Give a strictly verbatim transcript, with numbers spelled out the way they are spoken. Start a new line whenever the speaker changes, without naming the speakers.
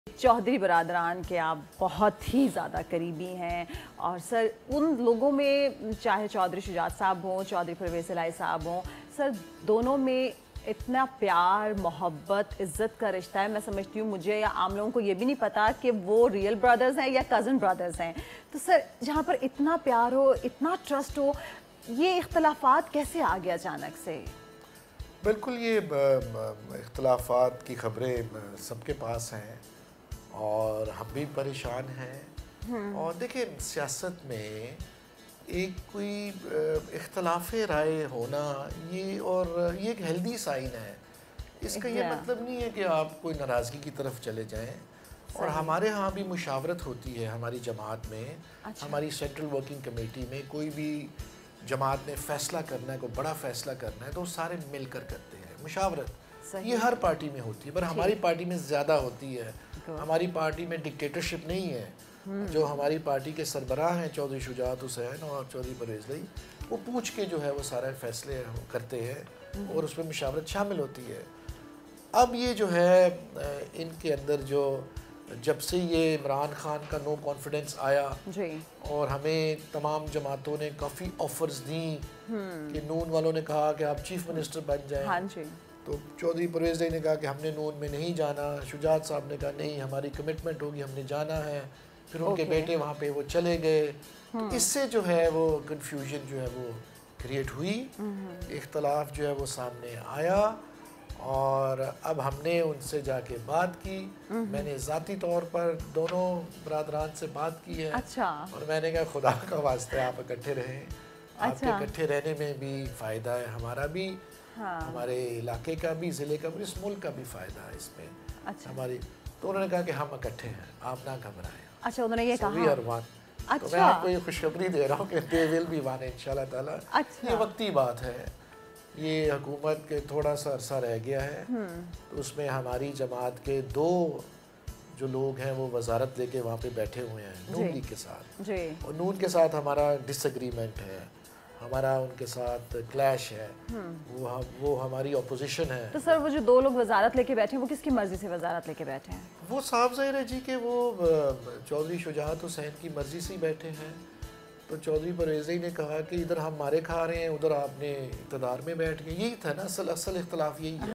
चौधरी बरादरान के आप बहुत ही ज़्यादा करीबी हैं और सर उन लोगों में चाहे चौधरी शुजात साहब हों, चौधरी परवेज़ इलाही साहब हों, सर दोनों में इतना प्यार, मोहब्बत, इज़्ज़त का रिश्ता है। मैं समझती हूँ मुझे या आम लोगों को ये भी नहीं पता कि वो रियल ब्रदर्स हैं या कज़न ब्रदर्स हैं। तो सर जहाँ पर इतना प्यार हो, इतना ट्रस्ट हो, ये इख्तलाफात कैसे आ गया अचानक से?
बिल्कुल, ये इख्तलाफात की खबरें सबके पास हैं और हम भी परेशान हैं। और देखिए, सियासत में एक कोई इख्तलाफ राय होना ये और ये एक हेल्दी साइन है। इसका ये मतलब नहीं है कि आप कोई नाराज़गी की तरफ चले जाएं। और हमारे यहाँ भी मुशावरत होती है हमारी जमात में। अच्छा। हमारी सेंट्रल वर्किंग कमेटी में कोई भी जमात ने फ़ैसला करना है, कोई बड़ा फ़ैसला करना है तो सारे मिलकर करते हैं। मुशावरत ये हर पार्टी में होती है, पर हमारी पार्टी में ज़्यादा होती है। हमारी पार्टी में डिक्टेटरशिप नहीं है। जो हमारी पार्टी के सरबराह हैं चौधरी शुजात हुसैन और चौधरी परवेज़ इलाही, वो पूछ के जो है वो सारे फैसले करते हैं और उसमें मुशावरत शामिल होती है। अब ये जो है इनके अंदर जो जब से ये इमरान खान का नो कॉन्फिडेंस आया जी। और हमें तमाम जमातों ने काफ़ी ऑफर्स दी कि नून वालों ने कहा कि आप चीफ मिनिस्टर बन जाएं। हाँ जी। तो चौधरी परवेज़ इलाही ने कहा कि हमने नून में नहीं जाना। शुजात साहब ने कहा नहीं, हमारी कमिटमेंट होगी, हमने जाना है। फिर उनके बेटे वहाँ पे वो चले गए। तो इससे जो है वो कन्फ्यूजन जो है वो क्रिएट हुई, इख्तलाफ जो है वो सामने आया। और अब हमने उनसे जाके बात की। मैंने ज़ाती तौर पर दोनों बरादरान से बात की है। अच्छा। और मैंने कहा खुदा का वास्ते आप इकट्ठे रहें। अच्छा। आपके इकट्ठे रहने में भी फ़ायदा है, हमारा भी, हाँ। हमारे इलाके का भी, ज़िले का भी, इस मुल्क का भी फ़ायदा है इसमें। अच्छा। हमारी तो उन्होंने कहा कि हम इकट्ठे हैं, आप ना घबराएं।
अच्छा, उन्होंने ये कहा।
अच्छा। तो मैं आपको ये खुशखबरी दे रहा हूँ कि दे विल बी वन इंशाल्लाह ताला। अच्छा। ये वक्ती बात है, ये हुकूमत के थोड़ा सा अरसा रह गया है। तो उसमें हमारी जमात के दो जो लोग हैं वो वजारत लेके वहाँ पे बैठे हुए हैं नून लीग के साथ जी। और नून के साथ हमारा डिसएग्रीमेंट है, हमारा उनके साथ क्लैश है। वो हम वो हमारी अपोजिशन है।
तो सर वो जो दो लोग वजारत लेके बैठे हैं वो किसकी मर्जी से वजारत लेके बैठे हैं?
वो साफ ज़ाहिर है जी कि वो चौधरी शुजात हुसैन की मर्जी से बैठे हैं। तो चौधरी परवेज़ इलाही ने कहा कि इधर हम मारे खा रहे हैं, उधर आपने इक़्तिदार में बैठ गए। यही था ना असल असल इख्तलाफ, यही है।